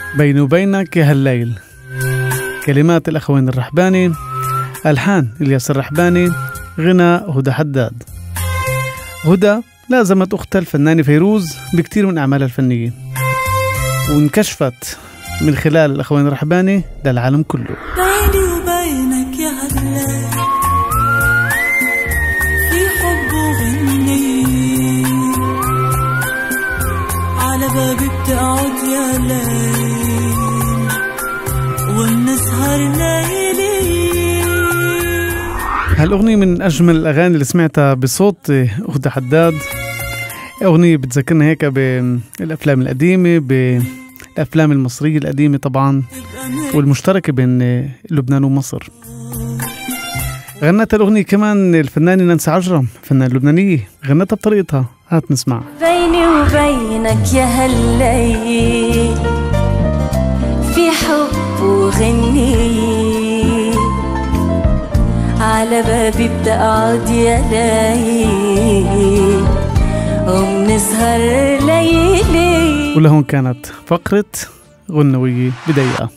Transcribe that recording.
بيني وبينك يا هالليل. كلمات الأخوين الرحباني، ألحان إلياس الرحباني، غنى هدى حداد. هدى لازمت أختها الفنانة فيروز بكتير من أعمالها الفنية، وانكشفت من خلال الأخوين الرحباني للعالم كله. بيني وبينك يا هالليل في حب وغني، على بابي بتقعد يا ليل ونسهر ليلي. هالأغنية من أجمل الأغاني اللي سمعتها بصوت هدى حداد. أغنية بتذكرنا هيك بالأفلام القديمة، بالأفلام المصرية القديمة طبعا، والمشتركة بين لبنان ومصر. غنتها الأغنية كمان الفنانة نانسي عجرم، فنانة لبنانية، غنتها بطريقتها. هات نسمع. بيني وبينك يا هالليل في حب وغني، على بابي بتقعد يا ليل وبنسهر ليلي. ولهون كانت فقرة غنوية بدقيقة.